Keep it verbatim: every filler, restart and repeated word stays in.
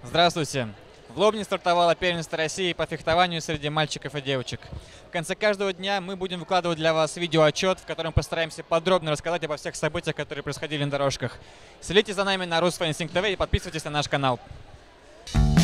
Здравствуйте! В Лобне стартовало первенство России по фехтованию среди мальчиков и девочек. В конце каждого дня мы будем выкладывать для вас видеоотчет, в котором постараемся подробно рассказать обо всех событиях, которые происходили на дорожках. Следите за нами на Русфайтинг тэ вэ и подписывайтесь на наш канал.